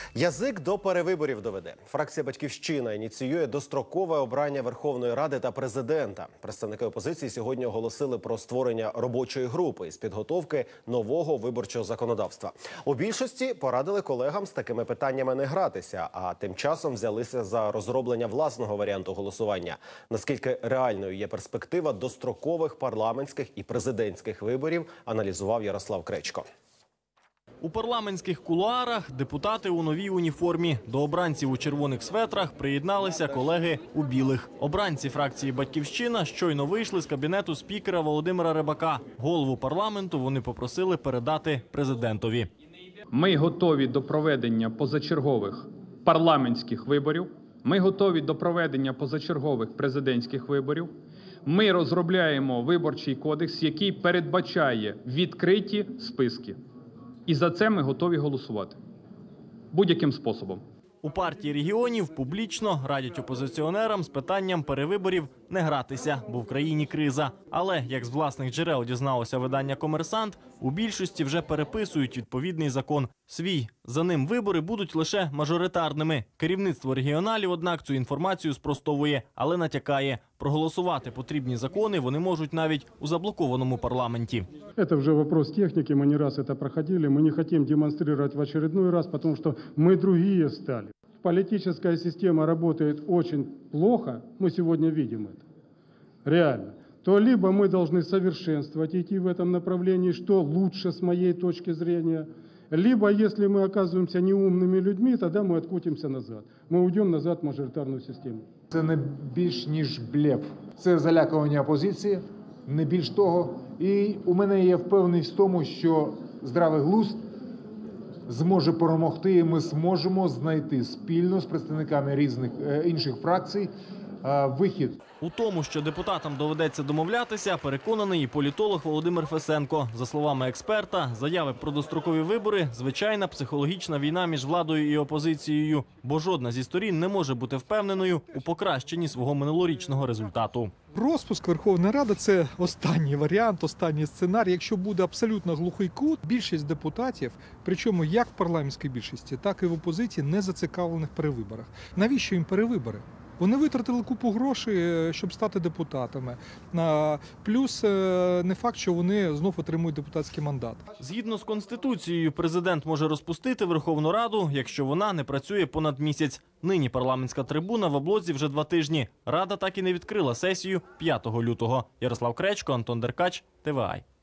Язик до перевиборів доведе. Фракція «Батьківщина» ініціює дострокове обрання Верховної Ради та президента. Представники опозиції сьогодні оголосили про створення робочої групи з підготовки нового виборчого законодавства. У більшості порадили колегам з такими питаннями не гратися, а тим часом взялися за розроблення власного варіанту голосування. Наскільки реальною є перспектива дострокових парламентських і президентських виборів, аналізував Ярослав Кречко. У парламентських кулуарах депутати у новій уніформі. До обранців у червоних светрах приєдналися колеги у білих. Обранці фракції «Батьківщина» щойно вийшли з кабінету спікера Володимира Рибака. Голову парламенту вони попросили передати президентові. Ми готові до проведення позачергових парламентських виборів. Ми готові до проведення позачергових президентських виборів. Ми розробляємо виборчий кодекс, який передбачає відкриті списки. І за це ми готові голосувати. Будь-яким способом. У партії регіонів публічно радять опозиціонерам з питанням перевиборів не гратися, бо в країні криза. Але, як з власних джерел дізналося видання «Комерсант», у більшості вже переписують відповідний закон свій. За ним вибори будуть лише мажоритарними. Керівництво регіоналів, однак, цю інформацію спростовує, але натякає. Проголосувати потрібні закони вони можуть навіть у заблокованому парламенті. Это уже вопрос техники, мы не раз это проходили. Мы не хотим демонстрировать в очередной раз, потому что мы другие стали. Политическая система работает очень плохо, мы сегодня видим это, реально. То либо мы должны совершенствовать, идти в этом направлении, что лучше с моей точки зрения, либо, если мы оказываемся неумными людьми, тогда мы откатимся назад. Мы уйдем назад в мажоритарную систему. Це не більш ніж блеф. Це залякування опозиції, не більш того. І у мене є впевненість в тому, що здравий глузд зможе перемогти, і ми зможемо знайти спільно з представниками різних інших фракцій вихід. У тому, що депутатам доведеться домовлятися, переконаний і політолог Володимир Фесенко. За словами експерта, заяви про дострокові вибори – звичайна психологічна війна між владою і опозицією, бо жодна зі сторін не може бути впевненою у покращенні свого минулорічного результату. Розпуск Верховної Ради – це останній варіант, останній сценарій. Якщо буде абсолютно глухий кут, більшість депутатів, причому як в парламентській більшості, так і в опозиції, не зацікавлених в перевиборах. Навіщо їм перевибори? Вони витратили купу грошей, щоб стати депутатами. Плюс не факт, що вони знов отримують депутатський мандат. Згідно з Конституцією, президент може розпустити Верховну Раду, якщо вона не працює понад місяць. Нині парламентська трибуна в облозі вже 2 тижні. Рада так і не відкрила сесію 5 лютого. Ярослав Кречко, Антон Деркач, ТВА.